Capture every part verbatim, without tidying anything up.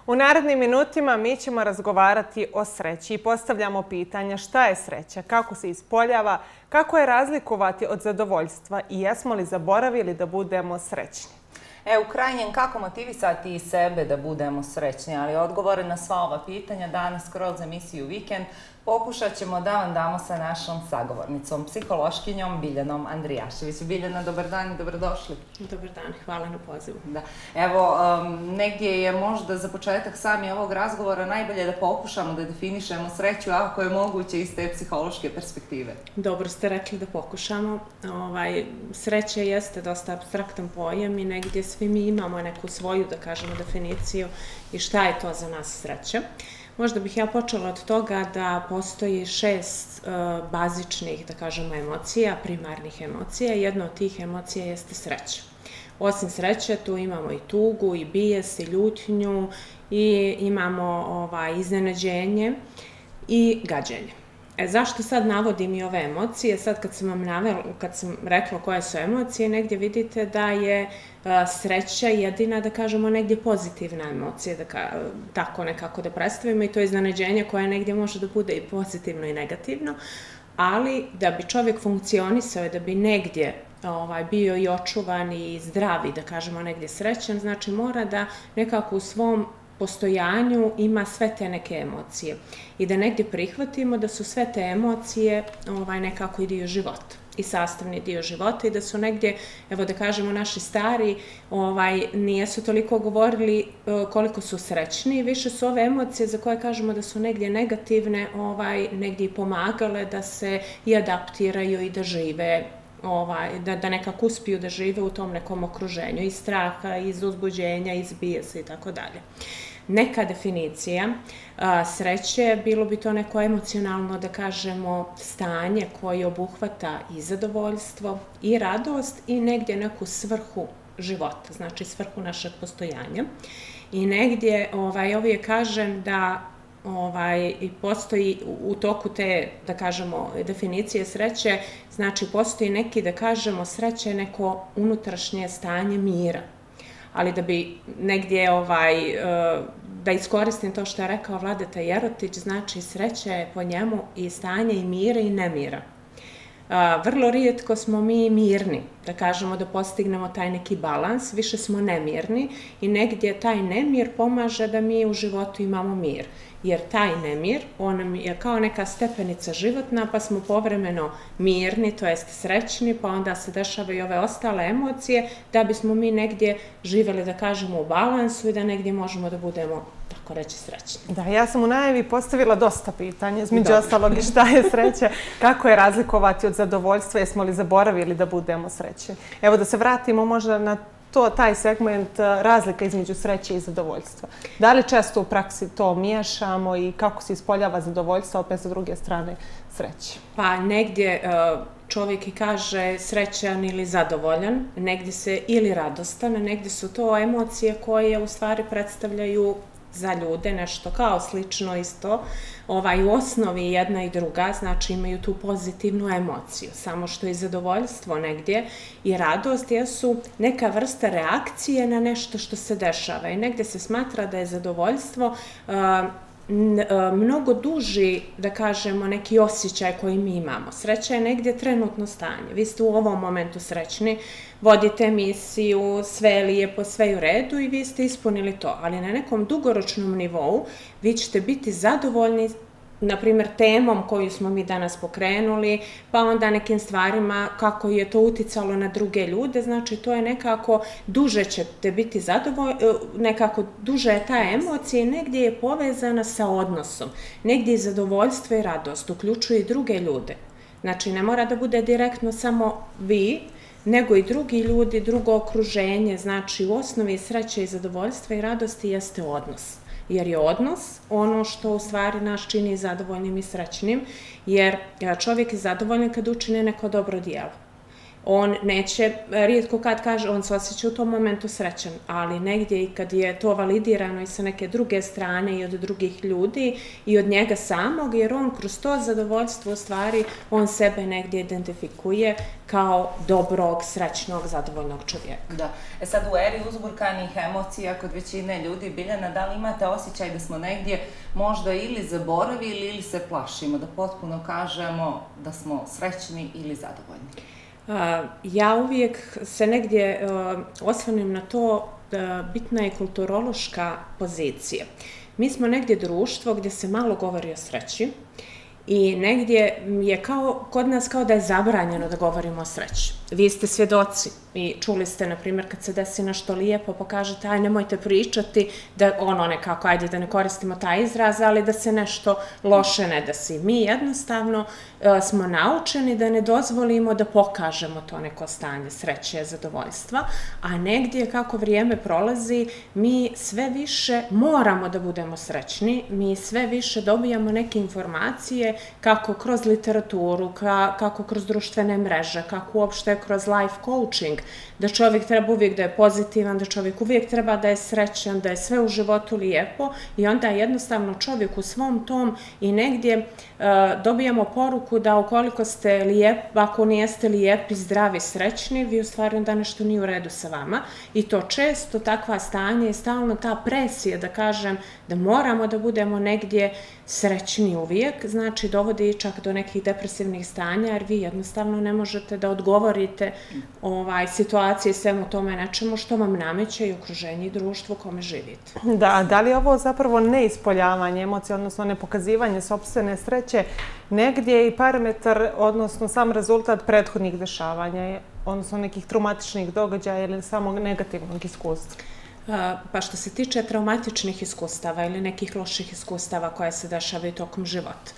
U narednim minutima mi ćemo razgovarati o sreći i postavljamo pitanja šta je sreća, kako se ispoljava, kako je razlikovati od zadovoljstva i jesmo li zaboravili da budemo srećni. E, u krajnjem, kako motivisati i sebe da budemo srećni, ali odgovore na sva ova pitanja danas kroz emisiju Vikend pokušat ćemo da vam damo sa našom sagovornicom, psihološkinjom Biljanom Andrijašević. Biljana, dobar dan i dobrodošli. Dobar dan, hvala na pozivu. Da. Evo, um, negdje je možda za početak sami ovog razgovora najbolje da pokušamo da definišemo sreću, ako je moguće iz te psihološke perspektive. Dobro ste rekli da pokušamo. Ovaj, sreća jeste dosta apstraktan pojam i negdje svi mi imamo neku svoju, da kažemo, definiciju i šta je to za nas sreća. Možda bih ja počela od toga da postoji šest uh, bazičnih, da kažemo, emocija, primarnih emocija. Jedna od tih emocija jeste sreća. Osim sreće, tu imamo i tugu, i bijes, i ljutnju, i imamo ovaj, iznenađenje i gađenje. E, zašto sad navodim i ove emocije? Sad kad sam vam navela, kad sam rekla koje su emocije, negdje vidite da je a, sreća jedina, da kažemo, negdje pozitivna emocija, da ka, tako nekako da predstavimo, i to je iznenađenje koje negdje može da bude i pozitivno i negativno, ali da bi čovjek funkcionisao i da bi negdje ovaj, bio i očuvan i zdrav i, da kažemo, negdje srećan, znači mora da nekako u svom postojanju ima sve te neke emocije i da negdje prihvatimo da su sve te emocije ovaj, nekako i dio života i sastavni dio života i da su negdje, evo da kažemo, naši stari ovaj, nijesu toliko govorili koliko su srećni, više su ove emocije za koje kažemo da su negdje negativne, ovaj, negdje i pomagale da se i adaptiraju i da žive, Ovaj, da, da nekako uspiju da žive u tom nekom okruženju, iz straha, iz uzbuđenja, iz bijesa i tako dalje. Neka definicija a, sreće, bilo bi to neko emocionalno, da kažemo, stanje koje obuhvata i zadovoljstvo, i radost, i negdje neku svrhu života, znači svrhu našeg postojanja. I negdje, ovaj, ovdje kažem da Ovaj, i postoji u toku te, da kažemo, definicije sreće, znači postoji neki, da kažemo, sreće neko unutrašnje stanje mira. Ali da bi negdje, ovaj, da iskoristim to što je rekao Vladeta Jerotić, znači sreća je po njemu i stanje i mira i nemira. Vrlo rijetko smo mi mirni, da kažemo da postignemo taj neki balans, više smo nemirni i negdje taj nemir pomaže da mi u životu imamo mir. Jer taj nemir, on je kao neka stepenica životna, pa smo povremeno mirni, to jest srećni, pa onda se dešavaju i ove ostale emocije, da bismo mi negdje živjeli, da kažemo, u balansu i da negdje možemo da budemo, tako reći, srećni. Da, ja sam u najavi postavila dosta pitanja, između ostalog i šta je sreća, kako je razlikovati od zadovoljstva, jesmo li zaboravili da budemo srećni. Evo da se vratimo možda na to, taj segment razlika između sreće i zadovoljstva. Da li često u praksi to miješamo i kako se ispoljava zadovoljstvo, opet sa druge strane sreće? Pa negdje čovjek i kaže srećan ili zadovoljan, negdje se ili radostan, negdje su to emocije koje u stvari predstavljaju za ljude nešto kao slično isto. Ovaj, u osnovi jedna i druga, znači imaju tu pozitivnu emociju, samo što i zadovoljstvo negdje i radost jesu neka vrsta reakcije na nešto što se dešava i negdje se smatra da je zadovoljstvo uh, mnogo duži, da kažemo, neki osjećaj koji mi imamo. Sreća je negdje trenutno stanje. Vi ste u ovom momentu srećni, vodite emisiju, sve je lijepo, sve je u redu i vi ste ispunili to. Ali na nekom dugoročnom nivou vi ćete biti zadovoljni, na primjer, temom koju smo mi danas pokrenuli, pa onda nekim stvarima kako je to uticalo na druge ljude, znači to je nekako, duže ćete biti zadovoljni, nekako duže je ta emocija i negdje je povezana sa odnosom. Negdje je zadovoljstvo i radost, uključuje i druge ljude. Znači ne mora da bude direktno samo vi, nego i drugi ljudi, drugo okruženje, znači u osnovi sreće i zadovoljstva i radosti jeste odnos. Jer je odnos ono što u stvari nas čini zadovoljnim i srećnim, jer čovjek je zadovoljan kad učine neko dobro djelo. on neće, rijetko kad kaže, on se osjeća u tom momentu srećan, ali negdje i kad je to validirano i sa neke druge strane i od drugih ljudi i od njega samog, jer on kroz to zadovoljstvo u stvari, on sebe negdje identifikuje kao dobrog, srećnog, zadovoljnog čovjeka. Da. E sad u eri uzburkanih emocija kod većine ljudi, Biljana, da li imate osjećaj da smo negdje možda ili zaboravili ili se plašimo, da potpuno kažemo da smo srećni ili zadovoljni? Ja uvijek se negdje osvrnem na to da bitna je kulturološka pozicija. Mi smo negdje društvo gdje se malo govori o sreći i negdje je kao, kod nas kao da je zabranjeno da govorimo o sreći. Vi ste svjedoci i čuli ste, na primjer, kad se desi nešto lijepo, pa kažete, aj, nemojte pričati, da ono nekako, ajde da ne koristimo taj izraz, ali da se nešto loše ne desi. Mi jednostavno smo naučeni da ne dozvolimo da pokažemo to neko stanje sreće, zadovoljstva, a negdje kako vrijeme prolazi, mi sve više moramo da budemo srećni, mi sve više dobijamo neke informacije kako kroz literaturu, kako kroz društvene mreže, kako uopšte kroz life coaching, da čovjek treba uvijek da je pozitivan, da čovjek uvijek treba da je srećan, da je sve u životu lijepo i onda jednostavno čovjek u svom tom i negdje dobijamo poruku da ukoliko ste lijepi, ako nijeste lijepi, zdravi, srećni, vi u stvari onda nešto nije u redu sa vama i to često takva stanje i stalno ta presija da kažem da moramo da budemo negdje srećni uvijek, znači dovodi čak do nekih depresivnih stanja jer vi jednostavno ne možete da odgovorite ovaj, situaciji svemu tome nečemu što vam nameće i okruženje i društvo u kome živite. Da, da li je ovo zapravo neispoljavanje emocija, odnosno nepokazivanje sopstvene sreće, negdje i parametar, odnosno sam rezultat prethodnih dešavanja, odnosno nekih traumatičnih događaja ili samog negativnog iskustva? Pa što se tiče traumatičnih iskustava ili nekih loših iskustava koje se dešavaju tokom života,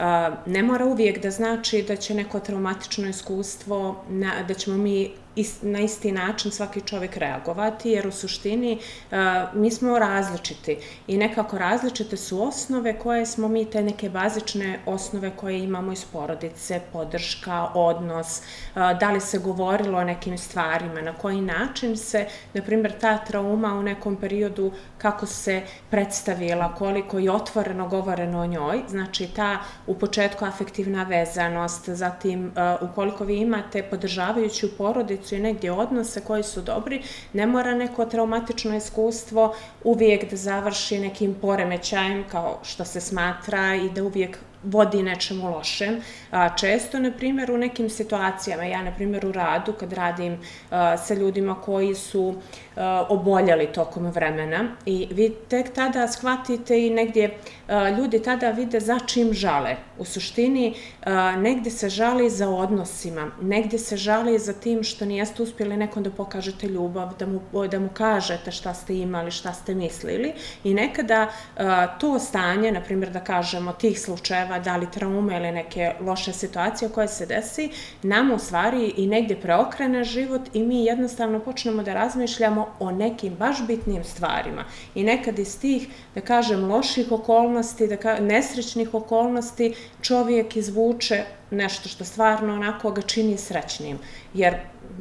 ne mora uvijek da znači da će neko traumatično iskustvo, da ćemo mi na isti način svaki čovjek reagovati, jer u suštini mi smo različiti i nekako različite su osnove koje smo mi, te neke bazične osnove koje imamo iz porodice, podrška, odnos, da li se govorilo o nekim stvarima, na koji način se, na primjer, ta trauma u nekom periodu kako se predstavila, koliko je otvoreno govoreno o njoj, znači ta u početku afektivna vezanost, zatim ukoliko vi imate podržavajuću porodicu i negdje odnose koji su dobri, ne mora neko traumatično iskustvo uvijek da završi nekim poremećajem kao što se smatra i da uvijek vodi nečemu lošem. Često, na primjer, u nekim situacijama, ja, na primjer, u radu, kad radim sa ljudima koji su oboljeli tokom vremena i vi tek tada shvatite i negdje ljudi tada vide za čim žale. U suštini, negdje se žali za odnosima, negdje se žali za tim što nijeste uspjeli nekom da pokažete ljubav, da mu, da mu kažete šta ste imali, šta ste mislili i nekada to stanje, na primjer, da kažemo tih slučajeva, da li traume ili neke loše situacije koje se desi, nam u stvari i negdje preokrene život i mi jednostavno počnemo da razmišljamo o nekim baš bitnim stvarima. I nekad iz tih, da kažem, loših okolnosti, da kažem, nesrećnih okolnosti, čovjek izvuče nešto što stvarno onako ga čini srećnim. Jer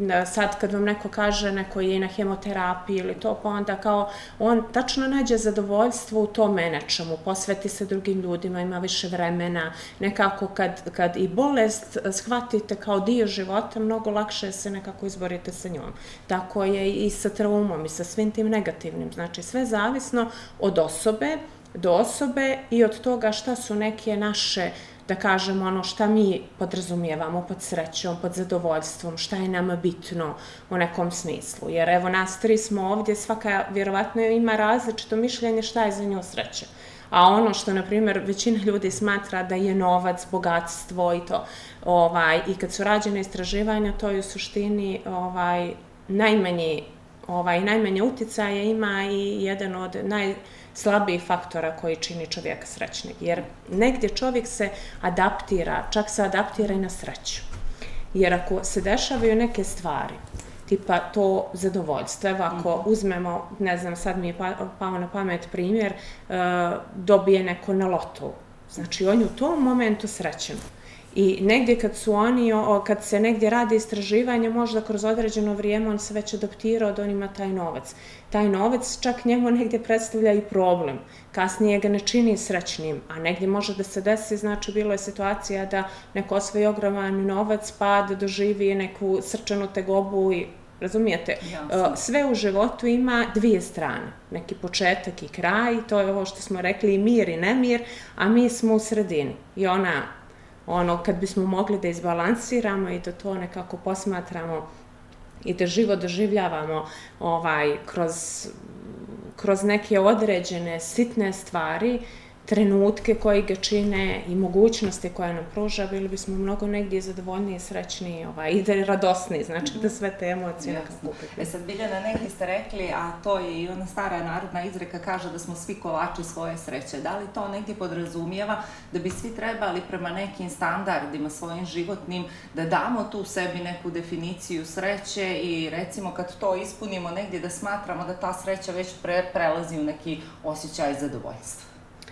sad kad vam neko kaže, neko je i na hemoterapiji ili to, pa onda kao on tačno nađe zadovoljstvo u tome nečemu, posveti se drugim ljudima, ima više vremena, nekako kad, kad i bolest shvatite kao dio života, mnogo lakše se nekako izborite sa njom. Tako je i sa traumom i sa svim tim negativnim. Znači sve zavisno od osobe do osobe i od toga šta su neke naše, da kažemo, ono šta mi podrazumijevamo pod srećom, pod zadovoljstvom, šta je nama bitno u nekom smislu. Jer evo nas tri smo ovdje, svaka vjerovatno ima različito mišljenje šta je za nju sreća. A ono što, na primjer, većina ljudi smatra da je novac, bogatstvo i to, ovaj, i kad su rađene istraživanja, to je u suštini ovaj, najmanji, ovaj, najmanje uticaje ima i jedan od najslabijih faktora koji čini čovjeka srećnim. Jer negdje čovjek se adaptira, čak se adaptira i na sreću. Jer ako se dešavaju neke stvari, tipa to zadovoljstvo, evo ako uzmemo, ne znam, sad mi je pao na pamet primjer, dobije neko na lotu. Znači on je u tom momentu srećan. I negdje kad su oni, kad se negdje radi istraživanje, možda kroz određeno vrijeme on se već adaptirao da on ima taj novac. Taj novac čak njemu negdje predstavlja i problem. Kasnije ga ne čini srećnim, a negdje može da se desi, znači bilo je situacija da neko osvoji ogroman novac pa da doživi neku srčanu tegobu i razumijete, sve u životu ima dvije strane, neki početak i kraj, to je ovo što smo rekli i mir i nemir, a mi smo u sredini i ona ono, kad bismo mogli da izbalansiramo i da to nekako posmatramo i da život doživljavamo ovaj, kroz, kroz neke određene sitne stvari, trenutke koji ga čine i mogućnosti koje nam pruža, bili bismo mnogo negdje zadovoljniji, srećniji ovaj, i da je radosniji, znači da sve te emocije nekako upitne. E sad, Biljana, negdje ste rekli, a to je i ona stara narodna izreka kaže da smo svi kovači svoje sreće. Da li to negdje podrazumijeva da bi svi trebali prema nekim standardima svojim životnim da damo tu sebi neku definiciju sreće i recimo kad to ispunimo negdje da smatramo da ta sreća već pre, prelazi u neki osjećaj zadovoljstva?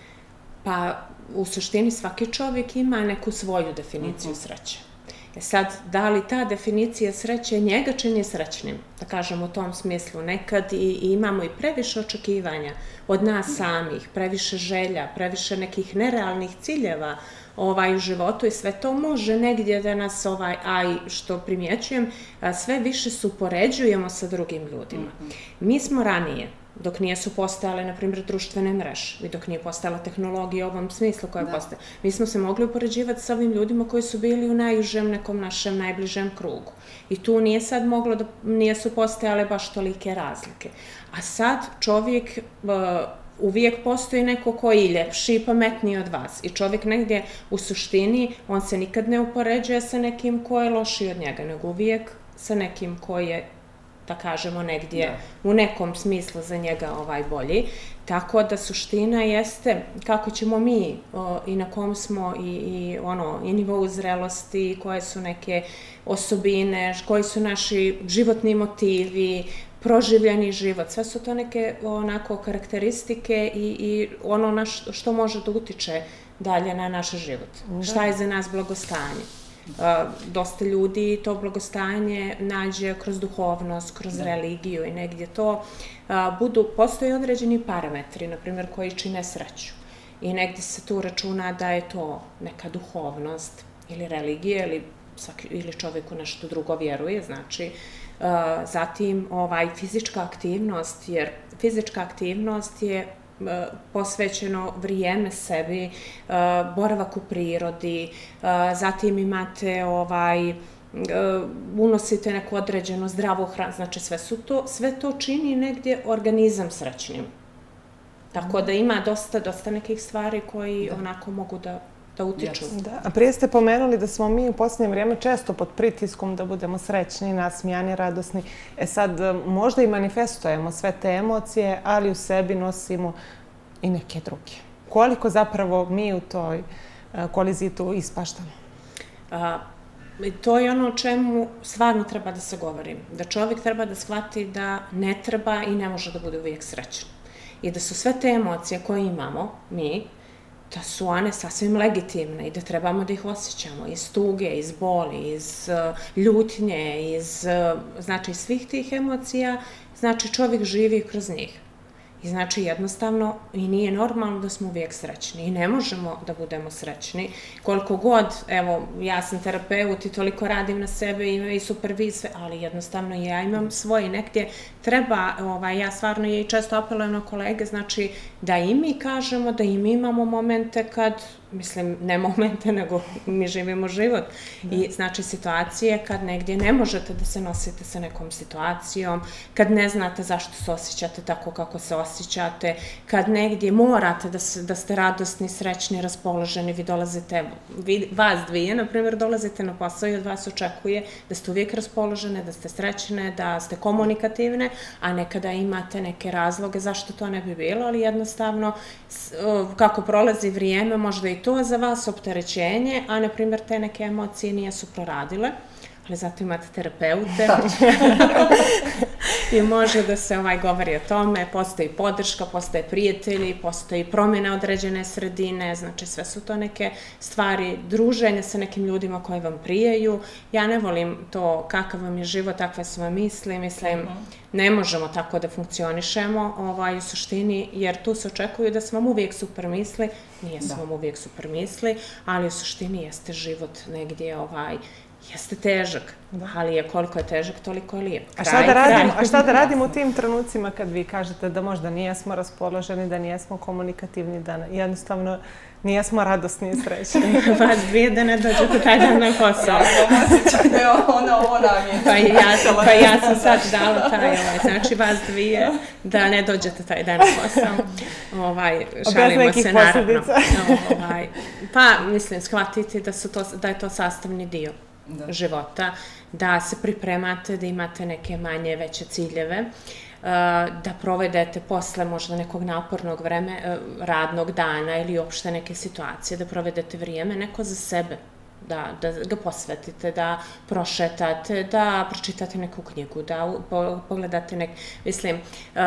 Pa, u suštini svaki čovjek ima neku svoju definiciju sreće. E sad, da li ta definicija sreće njega čini srećnim? Da kažem u tom smislu, nekad i, i imamo i previše očekivanja od nas samih, previše želja, previše nekih nerealnih ciljeva ovaj, u životu i sve to može negdje da nas, ovaj, a i što primjećujem, sve više se upoređujemo sa drugim ljudima. Mi smo ranije, dok nije su postojale, na primjer, društvene mreže i dok nije postojala tehnologija u ovom smislu koja postoje. Mi smo se mogli upoređivati sa ovim ljudima koji su bili u najužem nekom našem najbližem krugu. I tu nije sad moglo da, nije su postojale baš tolike razlike. A sad čovjek, uvijek postoji neko koji je ljepši i pametniji od vas. I čovjek negdje u suštini, on se nikad ne upoređuje sa nekim ko je lošiji od njega, nego uvijek sa nekim koji je, da kažemo, negdje u nekom smislu za njega ovaj bolji. Tako da suština jeste kako ćemo mi i na kom smo i, i ono i nivou zrelosti, koje su neke osobine, koji su naši životni motivi, proživljeni život. Sve su to neke onako karakteristike i, i ono na što, što može da utiče dalje na naš život. Šta je za nas blagostanje? Uh, dosta ljudi to blagostanje nađe kroz duhovnost, kroz religiju i negdje to uh, budu, postoje određeni parametri, na primjer, koji čine sreću. I negdje se tu računa da je to neka duhovnost ili religija ili, svaki, ili čovjek u nešto drugo vjeruje, znači uh, zatim ovaj, fizička aktivnost, jer fizička aktivnost je posvećeno vrijeme sebi, boravak u prirodi, zatim imate ovaj, unosite neku određenu zdravu hranu, znači sve su to, sve to čini negdje organizam srećnim. Tako da ima dosta, dosta nekih stvari koji onako mogu da da utiču. Da. A prije ste pomenuli da smo mi u posljednje vrijeme često pod pritiskom da budemo srećni, nasmijani, radosni. E sad, možda i manifestujemo sve te emocije, ali u sebi nosimo i neke druge. Koliko zapravo mi u toj koliziji tu ispaštamo? A, to je ono o čemu stvarno treba da se govori. Da čovjek treba da shvati da ne treba i ne može da bude uvijek srećan. I da su sve te emocije koje imamo, mi, da su one sasvim legitimne i da trebamo da ih osjećamo iz tuge, iz boli, iz uh, ljutnje, iz uh, znači svih tih emocija, znači čovjek živi kroz njih. I znači jednostavno i nije normalno da smo uvijek srećni i ne možemo da budemo srećni. Koliko god, evo, ja sam terapeut i toliko radim na sebe i, i supervizije, ali jednostavno ja imam svoje negdje. Treba, ovaj, ja stvarno je i često apelujem na kolege, znači da i mi kažemo, da i mi imamo momente kad, mislim, ne momente, nego mi živimo život. I znači situacije kad negdje ne možete da se nosite sa nekom situacijom, kad ne znate zašto se osjećate tako kako se osjećate, kad negdje morate da, se, da ste radosni, srećni, raspoloženi, vi dolazite, vi, vas dvije, na primjer, dolazite na posao i od vas očekuje da ste uvijek raspoložene, da ste srećne, da ste komunikativne, a nekada imate neke razloge zašto to ne bi bilo, ali jednostavno kako prolazi vrijeme, možda i to za vas opterećenje, a na primjer te neke emocije nijesu proradile, ali zato imate terapeute. i može da se ovaj govori o tome, postoji podrška, postoje prijatelji, postoji promjena određene sredine, znači sve su to neke stvari, druženje sa nekim ljudima koji vam prijaju. Ja ne volim to kakav vam je život, takve su vam misli, mislim, ne možemo tako da funkcionišemo ovaj, u suštini, jer tu se očekuju da smo vam uvijek super misli, nije su vam uvijek super misli, ali u suštini jeste život negdje, ovaj, jeste težak, ali je koliko je težak, toliko je lijep. A šta da radimo, a šta da radimo u tim trenucima kad vi kažete da možda nijesmo raspoloženi, da nijesmo komunikativni, da jednostavno nijesmo radosni i srećni? Vas dvije da ne dođete taj dan na posao. Ja sam osjećam da je ona, ovo nam je. Pa ja sam, pa ja sam sad dala taj, ovaj, znači vas dvije da ne dođete taj dan na posao. Ovaj, šalimo se naravno. Ovaj, pa mislim, shvatiti da, su to, da je to sastavni dio Da. života, da se pripremate, da imate neke manje, veće ciljeve, da provedete posle možda nekog napornog vreme, radnog dana ili uopšte neke situacije, da provedete vrijeme neko za sebe, da, da ga posvetite, da prošetate, da pročitate neku knjigu, da pogledate nek... Mislim,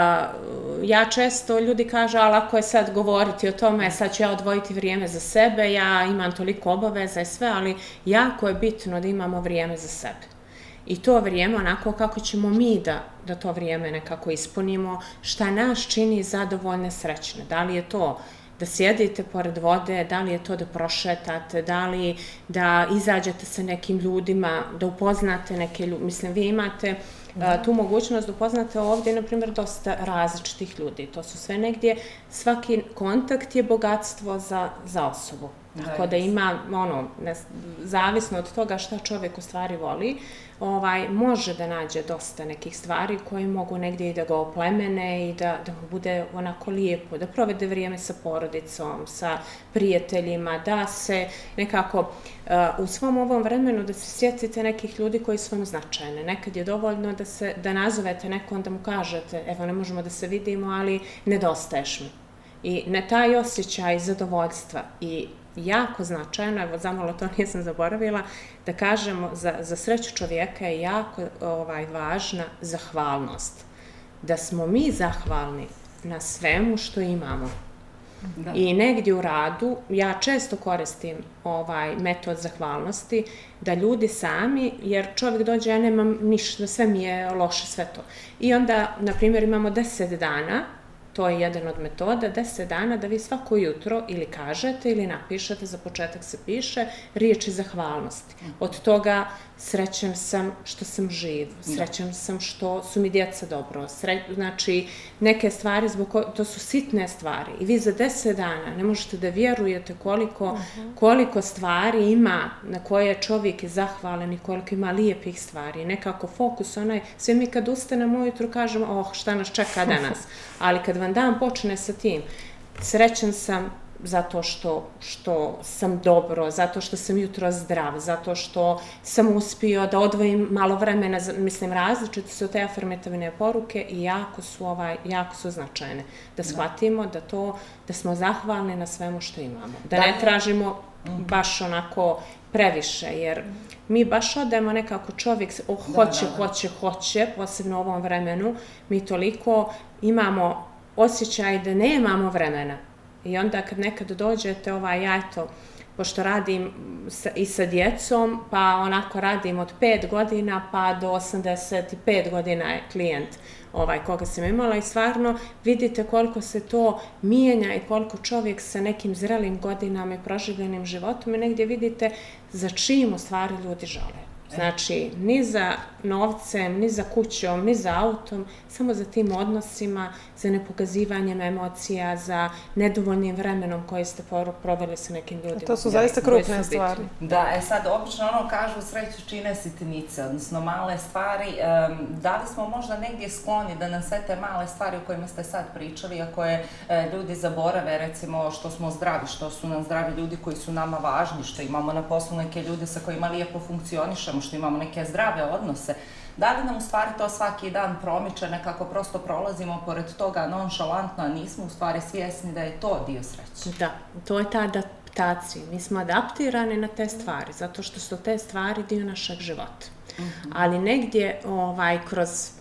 ja često ljudi kažu, ali ako je sad govoriti o tome, sad ću ja odvojiti vrijeme za sebe, ja imam toliko obaveza i sve, ali jako je bitno da imamo vrijeme za sebe. I to vrijeme onako kako ćemo mi da, da to vrijeme nekako ispunimo, šta nas čini zadovoljne, srećne. Da li je to da sjedite pored vode, da li je to da prošetate, da li da izađete sa nekim ljudima, da upoznate neke ljudi. Mislim, vi imate uh, tu mogućnost da upoznate ovdje, na primjer, dosta različitih ljudi. To su sve negdje, svaki kontakt je bogatstvo za, za osobu. Tako da ima, ono, ne, zavisno od toga šta čovjek u stvari voli, ovaj, može da nađe dosta nekih stvari koji mogu negdje i da ga oplemene i da, da mu bude onako lijepo, da provede vrijeme sa porodicom, sa prijateljima, da se nekako uh, u svom ovom vremenu da se sjetite nekih ljudi koji su vam značajne. Nekad je dovoljno da, se, da nazovete nekom, da mu kažete, evo ne možemo da se vidimo, ali nedostaješ mi. I ne taj osjećaj zadovoljstva i jako značajno, evo zamalo to nisam zaboravila, da kažemo za, za sreću čovjeka je jako ovaj, važna zahvalnost. Da smo mi zahvalni na svemu što imamo. Da. I negdje u radu, ja često koristim ovaj metod zahvalnosti, da ljudi sami, jer čovjek dođe, ja nemam ništa, sve mi je loše, sve to. I onda, na primjer, imamo deset dana, to je jedan od metoda, deset dana da vi svako jutro ili kažete ili napišete, za početak se piše, riječi zahvalnosti. Od toga srećan sam što sam živ, srećan sam što su mi djeca dobro, sre... znači neke stvari, zbog ko... to su sitne stvari i vi za deset dana ne možete da vjerujete koliko, uh-huh. koliko stvari ima na koje čovjek je zahvalan i koliko ima lijepih stvari. Nekako fokus, onaj, sve mi kad ustanemo ujutru kažemo, oh, šta nas čeka danas, ali kad vam dan počne sa tim, srećan sam zato što, što sam dobro, zato što sam jutro zdrav, zato što sam uspio da odvojim malo vremena, mislim, različite su te afirmativne poruke i jako su, ovaj, jako su značajne. Da shvatimo da to, da smo zahvalni na svemu što imamo. Da ne tražimo baš onako previše, jer mi baš odemo nekako čovjek, oh, hoće, hoće, hoće, posebno u ovom vremenu, mi toliko imamo osjećaj da nemamo vremena. I onda kad nekad dođete, ovaj, ja eto, pošto radim sa, i sa djecom, pa onako radim od pet godina pa do osamdeset pet godina je klijent ovaj, koga sam imala i stvarno vidite koliko se to mijenja i koliko čovjek sa nekim zrelim godinama i proživljenim životom i negdje vidite za čim u stvari ljudi žele. Znači, ni za novcem, ni za kućom, ni za autom, samo za tim odnosima, za nepokazivanjem emocija, za nedovoljnim vremenom koje ste proveli sa nekim ljudima. To su zaista krupne stvari. Da, e sad, obično ono kažu sreću čine sitnice, odnosno male stvari. Da li smo možda negdje skloni da nam sve te male stvari o kojima ste sad pričali, a koje ljudi zaborave, recimo što smo zdravi, što su nam zdravi ljudi koji su nama važni, što imamo na poslu neke ljude sa kojima lijepo funkcionišemo, što imamo neke zdrave odnose, da li nam u stvari to svaki dan promiče, nekako prosto prolazimo pored toga nonšalantno, a nismo u stvari svjesni da je to dio sreće? Da, to je ta adaptacija. Mi smo adaptirani na te stvari, zato što su te stvari dio našeg života. Uh-huh. Ali negdje ovaj, kroz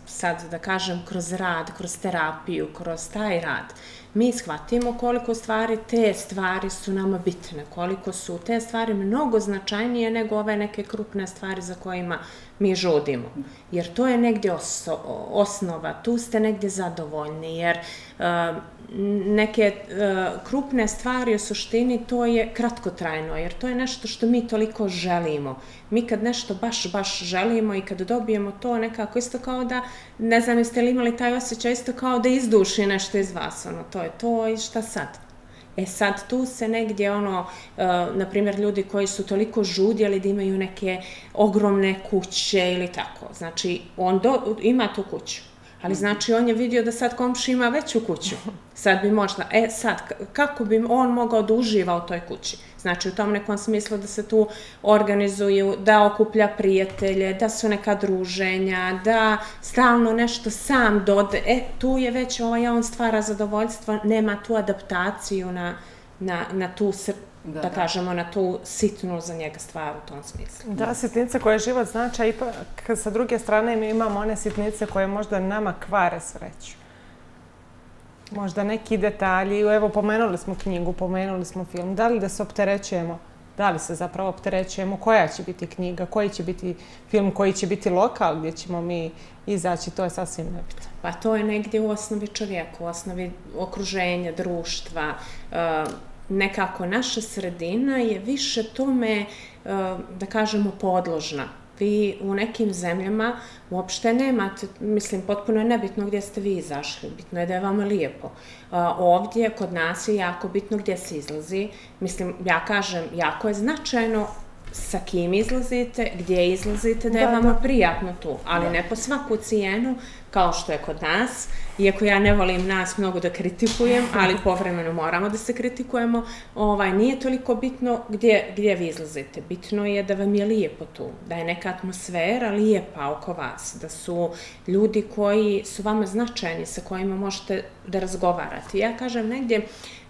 sad da kažem kroz rad, kroz terapiju, kroz taj rad, mi shvatimo koliko stvari, te stvari su nama bitne, koliko su te stvari mnogo značajnije nego ove neke krupne stvari za kojima mi žudimo. Jer to je negdje osnova, tu ste negdje zadovoljni, jer neke krupne stvari u suštini to je kratkotrajno, jer to je nešto što mi toliko želimo. Mi kad nešto baš, baš želimo i kad dobijemo to nekako isto kao da, ne znam jeste li imali taj osjećaj, isto kao da izduši nešto iz vas, ono, to je to i šta sad? E sad tu se negdje ono, na primjer ljudi koji su toliko žudjeli da imaju neke ogromne kuće ili tako, znači on ima tu kuću. Ali znači on je vidio da sad komši ima veću kuću. Sad bi možda, e sad, kako bi on mogao da uživa u toj kući? Znači u tom nekom smislu da se tu organizuju, da okuplja prijatelje, da su neka druženja, da stalno nešto sam dode. E, tu je već ovaj, on stvara zadovoljstvo, nema tu adaptaciju na, na, na tu Da, da kažemo, na tu sitnu za njega stvar u tom smislu. Da, sitnice koje život znača, ipak sa druge strane mi imamo one sitnice koje možda nama kvare sreću. Možda neki detalji, evo pomenuli smo knjigu, pomenuli smo film, da li da se opterećujemo, da li se zapravo opterećujemo, koja će biti knjiga, koji će biti film, koji će biti lokal gdje ćemo mi izaći, to je sasvim nebitno. Pa to je negdje u osnovi čovjeka, u osnovi okruženja, društva, nekako naša sredina je više tome, da kažemo, podložna. Vi u nekim zemljama uopšte nemate, mislim, potpuno je nebitno gdje ste vi izašli, bitno je da je vama lijepo. Ovdje, kod nas je jako bitno gdje se izlazi. Mislim, ja kažem, jako je značajno sa kim izlazite, gdje izlazite, da je vama prijatno tu, ali ne po svaku cijenu, kao što je kod nas, iako ja ne volim nas mnogo da kritikujem, ali povremeno moramo da se kritikujemo, nije toliko bitno gdje vi izlazite. Bitno je da vam je lijepo tu, da je neka atmosfera lijepa oko vas, da su ljudi koji su vama značajni, sa kojima možete da razgovarate. Ja kažem negdje,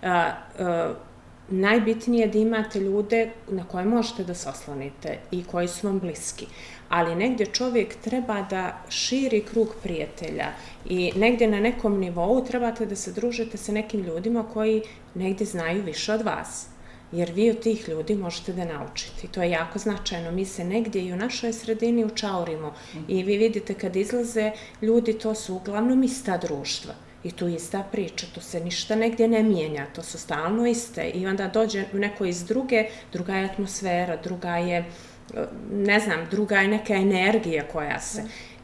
najbitnije je da imate ljude na koje možete da se oslonite i koji su vam bliski. Ali negdje čovjek treba da širi krug prijatelja i negdje na nekom nivou trebate da se družite sa nekim ljudima koji negdje znaju više od vas. Jer vi od tih ljudi možete da naučite. I to je jako značajno. Mi se negdje i u našoj sredini učaurimo. I vi vidite kad izlaze ljudi, to su uglavnom ista društva. I tu je ista priča, tu se ništa negdje ne mijenja, to su stalno iste. I onda dođe neko iz druge, druga je atmosfera, druga je, ne znam, druga je neka energija koja se...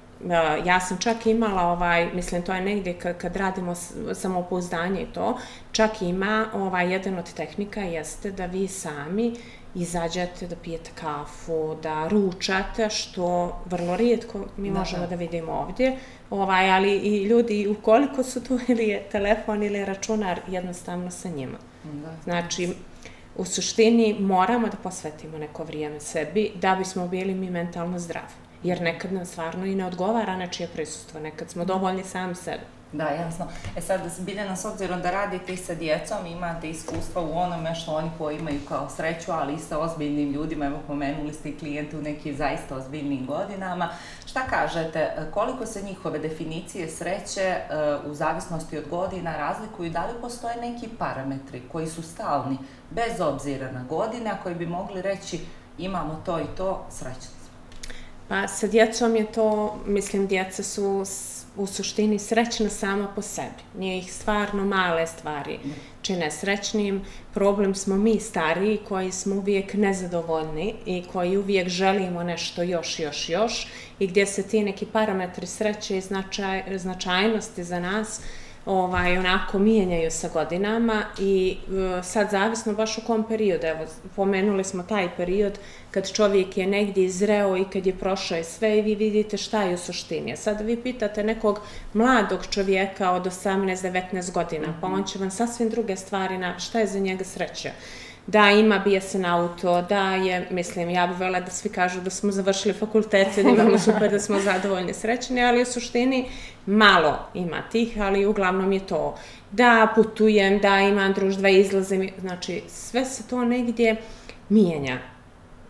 Ja sam čak imala, ovaj, mislim, to je negdje kad radimo samopouzdanje i to, čak ima, ovaj, jedan od tehnika jeste da vi sami izađete, da pijete kafu, da ručate, što vrlo rijetko mi možemo da vidimo ovdje, ali i ljudi, ukoliko su tu ili je telefon ili računar, jednostavno sa njima. Znači, u suštini moramo da posvetimo neko vrijeme sebi da bismo bili mi mentalno zdravi. Jer nekad nam stvarno i ne odgovara nečije prisustvo, nekad smo dovoljni sami sebi. Da, jasno. E sad, Biljana, s obzirom da radite i sa djecom, imate iskustva u onome što oni poimaju kao sreću, ali i sa ozbiljnim ljudima, evo pomenuli ste i klijente u nekim zaista ozbiljnim godinama. Šta kažete, koliko se njihove definicije sreće u zavisnosti od godina razlikuju, da li postoje neki parametri koji su stalni, bez obzira na godine, a koji bi mogli reći imamo to i to, srećni? Pa sa djecom je to, mislim, djeca su u suštini srećna sama po sebi. Nije ih stvarno male stvari čine srećnim. Problem smo mi stariji koji smo uvijek nezadovoljni i koji uvijek želimo nešto još, još, još i gdje se ti neki parametri sreće i značajnosti za nas onako mijenjaju sa godinama i sad zavisno baš u kom periodu. Evo, pomenuli smo taj period kad čovjek je negdje izreo i kad je prošao i sve i vi vidite šta je u suštini. Sad vi pitate nekog mladog čovjeka od osamnaest devetnaest godina, pa on će vam sasvim druge stvari na šta je za njega sreća. Da ima bijesan auto, da je, mislim, ja bih voljela da svi kažu da smo završili fakultete, da imamo super, da smo zadovoljni, srećni, ali u suštini malo ima tih, ali uglavnom je to da putujem, da imam društva, izlazim, znači sve se to negdje mijenja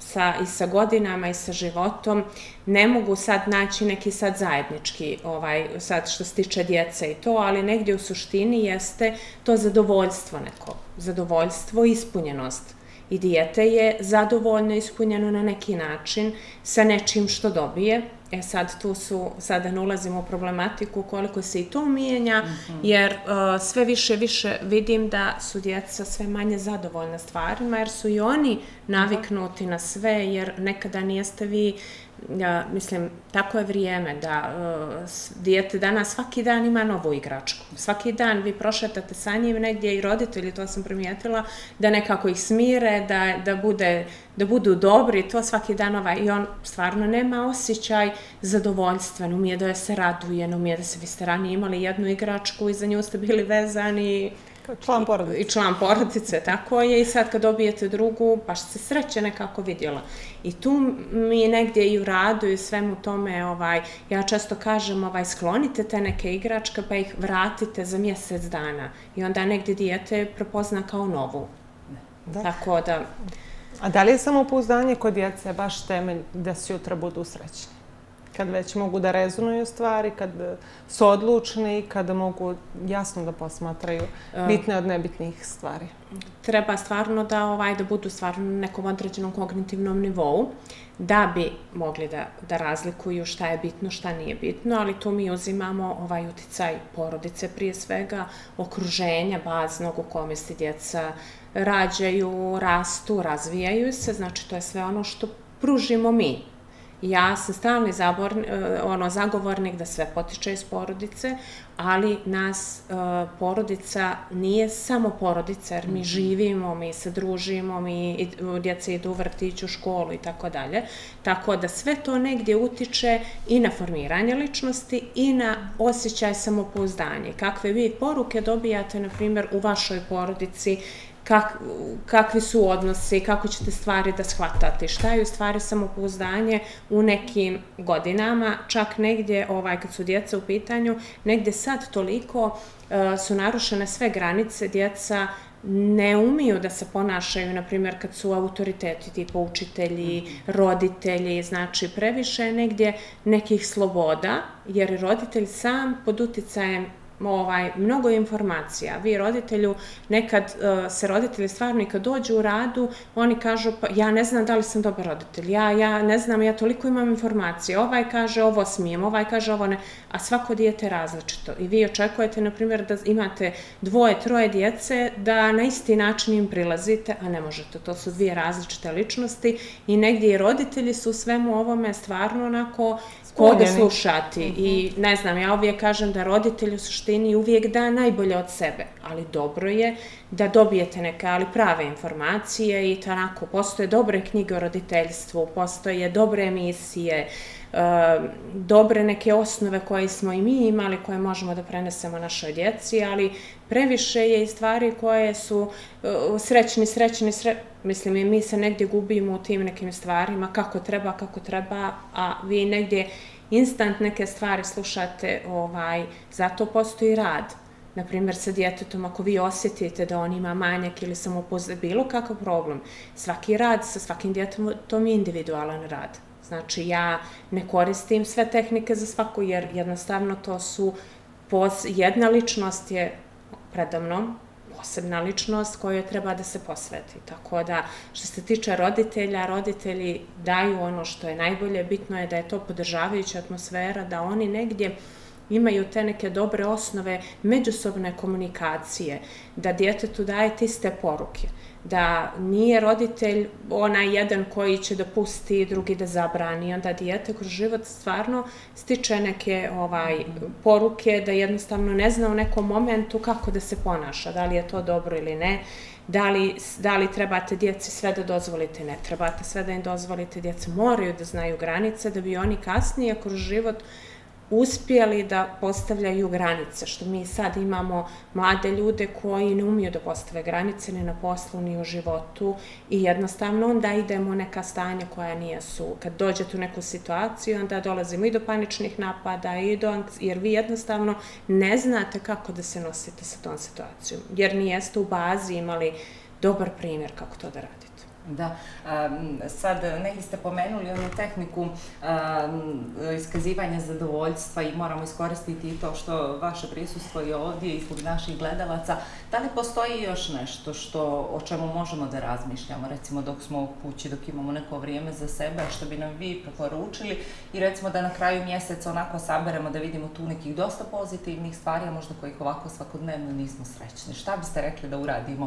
sa, i sa godinama i sa životom ne mogu sad naći neki sad zajednički, ovaj, sad što se tiče djece i to, ali negdje u suštini jeste to zadovoljstvo neko, zadovoljstvo i ispunjenost. I dijete je zadovoljno ispunjeno na neki način sa nečim što dobije. E sad tu su, sada ne ulazimo u problematiku koliko se i to mijenja, mm-hmm. jer uh, sve više više vidim da su djeca sve manje zadovoljna stvarima, jer su i oni naviknuti na sve, jer nekada nijeste vi, ja, mislim, tako je vrijeme da uh, dijete danas svaki dan ima novu igračku. Svaki dan vi prošetate sa njim negdje i roditelji, to sam primijetila, da nekako ih smire, da, da, bude, da budu dobri, to svaki dan ovaj, i on stvarno nema osjećaj zadovoljstva, ne umije da se raduje, ne umije da se, vi ste ranije imali jednu igračku i za nju ste bili vezani, član porodice. I član porodice, tako je. I sad kad dobijete drugu, baš se sreće nekako vidjela. I tu mi negdje i u radu i svemu tome, ovaj, ja često kažem, ovaj, sklonite te neke igračke pa ih vratite za mjesec dana. I onda negdje dijete prepozna kao novu. Da. Tako da... A da li je samopouzdanje kod djece baš temelj da sutra budu srećni? Kad već mogu da rezonuju stvari, kad su odlučni, kada mogu jasno da posmatraju bitne od nebitnih stvari. Treba stvarno da, ovaj, da budu stvarno na nekom određenom kognitivnom nivou, da bi mogli da, da razlikuju šta je bitno, šta nije bitno, ali tu mi uzimamo ovaj uticaj porodice prije svega, okruženja baznog u kome se djeca rađaju, rastu, razvijaju se, znači to je sve ono što pružimo mi. Ja sam stalni zaborni, ono, zagovornik da sve potiče iz porodice, ali nas uh, porodica nije samo porodica, jer mi živimo, mi se družimo, mi djeca idu u vrtić, u školu i tako dalje. Tako da sve to negdje utiče i na formiranje ličnosti i na osjećaj samopouzdanja. Kakve vi poruke dobijate, na primjer, u vašoj porodici, Kak, kakvi su odnosi, kako ćete stvari da shvatate, šta je u stvari samopouzdanje u nekim godinama, čak negdje, ovaj, kad su djeca u pitanju, negdje sad toliko uh, su narušene sve granice, djeca ne umiju da se ponašaju, na primjer, kad su autoriteti, tipa učitelji, roditelji, znači previše negdje nekih sloboda, jer roditelj sam pod uticajem Ovaj, mnogo informacija. Vi roditelju, nekad uh, se roditelji stvarno i kad dođu u radu, oni kažu, pa ja ne znam da li sam dobar roditelj, ja, ja ne znam, ja toliko imam informacije, ovaj kaže ovo smijem, ovaj kaže ovo ne, a svako dijete je različito. I vi očekujete, na primjer, da imate dvoje, troje djece, da na isti način im prilazite, a ne možete, to su dvije različite ličnosti i negdje i roditelji su u svemu ovome stvarno onako koga slušati. Mm-hmm. I ne znam, ja uvijek kažem da roditelj u suštini uvijek da najbolje od sebe, ali dobro je da dobijete neke, ali prave informacije i tako, postoje dobre knjige o roditeljstvu, postoje dobre emisije, uh, dobre neke osnove koje smo i mi imali, koje možemo da prenesemo našoj djeci, ali previše je i stvari koje su uh, srećni, srećni, sre... mislim, mi se negdje gubimo u tim nekim stvarima, kako treba, kako treba, a vi negdje instant neke stvari slušate, ovaj, zato postoji rad. Naprimjer, sa djetetom, ako vi osjetite da on ima manjak ili samopouzdanje, bilo kakav problem, svaki rad sa svakim djetetom je individualan rad. Znači, ja ne koristim sve tehnike za svaku, jer jednostavno to su, jedna ličnost je predamnom, posebna ličnost kojoj treba da se posveti. Tako da, što se tiče roditelja, roditelji daju ono što je najbolje, bitno je da je to podržavajuća atmosfera, da oni negdje imaju te neke dobre osnove međusobne komunikacije, da djetetu daje iste poruke, da nije roditelj onaj jedan koji će da pusti, drugi da zabrani, onda dijete kroz život stvarno stiče neke ovaj, poruke da jednostavno ne zna u nekom momentu kako da se ponaša, da li je to dobro ili ne, da li, da li trebate djeci sve da dozvolite, ne trebate sve da im dozvolite, djeca moraju da znaju granice da bi oni kasnije kroz život uspjeli da postavljaju granice, što mi sad imamo mlade ljude koji ne umiju da postave granice ni na poslu, ni u životu i jednostavno onda idemo u neka stanja koja nije su. Kad dođete u neku situaciju, onda dolazimo i do paničnih napada, i do, jer vi jednostavno ne znate kako da se nosite sa tom situacijom, jer nijeste u bazi imali dobar primjer kako to da radite. Da, sad neki ste pomenuli onu tehniku iskazivanja zadovoljstva i moramo iskoristiti i to što vaše prisustvo je ovdje i zbog naših gledalaca. Da li postoji još nešto što, o čemu možemo da razmišljamo, recimo dok smo u kući, dok imamo neko vrijeme za sebe, što bi nam vi preporučili i recimo da na kraju mjeseca onako saberemo da vidimo tu nekih dosta pozitivnih stvari, a možda kojih ovako svakodnevno nismo srećni. Šta biste rekli da uradimo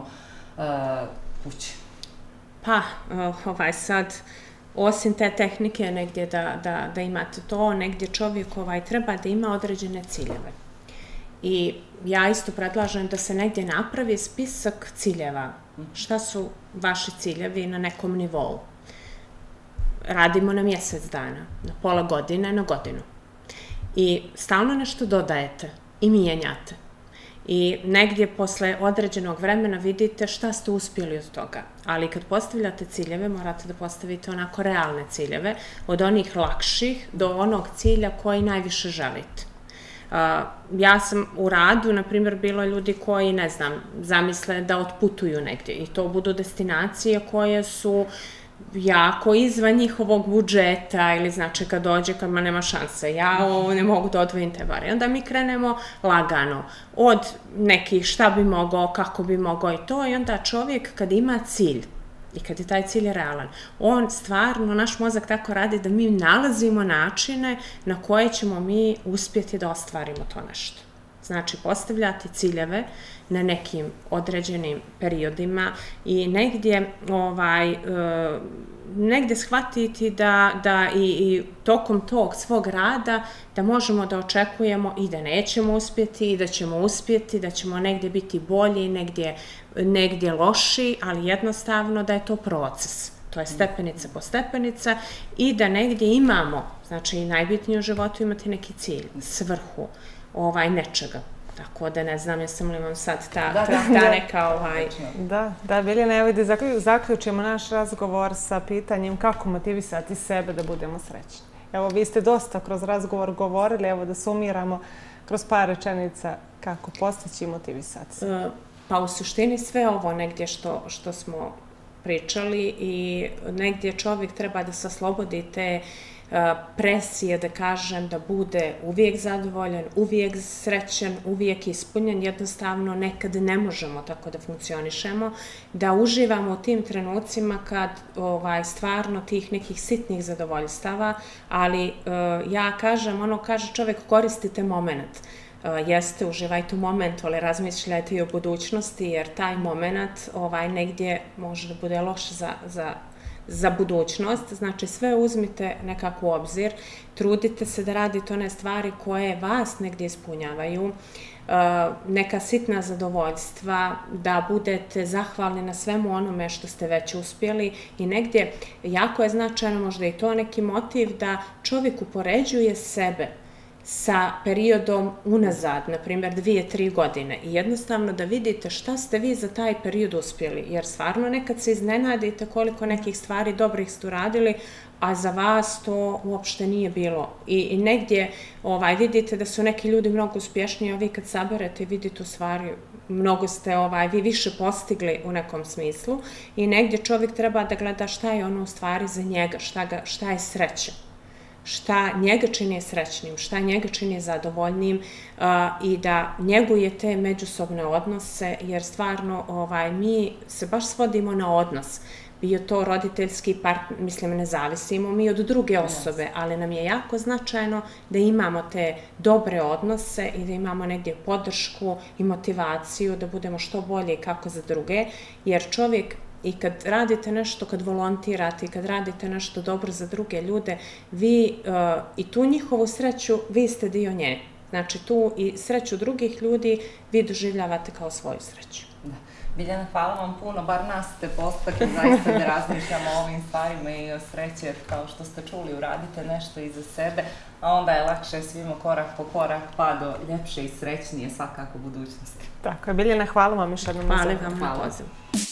kući? Pa, ovaj sad, osim te tehnike negdje da, da, da imate to, negdje čovjek ovaj, treba da ima određene ciljeve. I ja isto predlažem da se negdje napravi spisak ciljeva. Šta su vaši ciljevi na nekom nivou? Radimo na mjesec dana, na pola godine, na godinu. I stalno nešto dodajete i mijenjate. I negdje posle određenog vremena vidite šta ste uspjeli od toga. Ali kad postavljate ciljeve, morate da postavite onako realne ciljeve, od onih lakših do onog cilja koji najviše želite. Ja sam u radu, na primjer, bilo ljudi koji, ne znam, zamisle da otputuju negdje i to budu destinacije koje su jako izvan njihovog budžeta ili znači kad dođe, kad ma nema šanse, ja ovo ne mogu da odvojim te bare. Onda mi krenemo lagano od nekih šta bi mogao, kako bi mogao i to i onda čovjek kad ima cilj i kad je taj cilj realan, on stvarno, naš mozak tako radi da mi nalazimo načine na koje ćemo mi uspjeti da ostvarimo to nešto. Znači, postavljati ciljeve na nekim određenim periodima i negdje, ovaj, e, negdje shvatiti da, da i, i tokom tog svog rada da možemo da očekujemo i da nećemo uspjeti i da ćemo uspjeti, da ćemo negdje biti bolji, negdje, negdje loši, ali jednostavno da je to proces. To je stepenica po stepenica i da negdje imamo, znači najbitnije u životu imati neki cilj, svrhu, ovaj, nečega. Tako da ne znam, jesam li vam sad ta, da, ta, ta da, neka ovaj... Da, da, Biljana, evo da zaključimo naš razgovor sa pitanjem kako motivisati sebe da budemo srećni. Evo, vi ste dosta kroz razgovor govorili, evo da sumiramo kroz par rečenica kako postići i motivisati se. Pa u suštini sve ovo negdje što, što smo pričali i negdje čovjek treba da se oslobodi te presije, da kažem, da bude uvijek zadovoljan, uvijek srećan, uvijek ispunjen, jednostavno nekad ne možemo tako da funkcionišemo, da uživamo u tim trenucima kad ovaj, stvarno tih nekih sitnih zadovoljstava, ali uh, ja kažem, ono kaže čovjek koristite moment. Uh, jeste, uživajte u momentu, ali razmišljajte i o budućnosti, jer taj moment ovaj, negdje može da bude loš za, za za budućnost, znači sve uzmite nekako u obzir, trudite se da radite one stvari koje vas negdje ispunjavaju, neka sitna zadovoljstva, da budete zahvalni na svemu onome što ste već uspjeli i negdje jako je značajno možda i to neki motiv da čovjek upoređuje sebe sa periodom unazad, na primjer dvije, tri godine i jednostavno da vidite šta ste vi za taj period uspjeli, jer stvarno nekad se iznenadite koliko nekih stvari dobrih ste uradili, a za vas to uopšte nije bilo. I, i negdje ovaj, vidite da su neki ljudi mnogo uspješniji, a vi kad saberete vidite u stvari mnogo ste ovaj, vi više postigli u nekom smislu i negdje čovjek treba da gleda šta je ono u stvari za njega, šta, ga, šta je sreća. Šta njega čini srećnim, šta njega čini zadovoljnim uh, i da njeguje te međusobne odnose, jer stvarno ovaj, mi se baš svodimo na odnos. Bio to roditeljski partner, mislim, ne zavisimo mi od druge osobe, ali nam je jako značajno da imamo te dobre odnose i da imamo negdje podršku i motivaciju da budemo što bolje kako za druge, jer čovjek i kad radite nešto, kad volontirate i kad radite nešto dobro za druge ljude, vi uh, i tu njihovu sreću, vi ste dio nje. Znači tu i sreću drugih ljudi vi doživljavate kao svoju sreću. Da. Biljana, hvala vam puno, bar nas ste postakli zaista da razmišljamo o ovim stvarima i o sreći, kao što ste čuli, uradite nešto iza sebe, a onda je lakše svima korak po korak pa do ljepše i srećnije svakako budućnosti. Tako je, Biljana, hvala vam još jednom. Hvala vam na pozivu.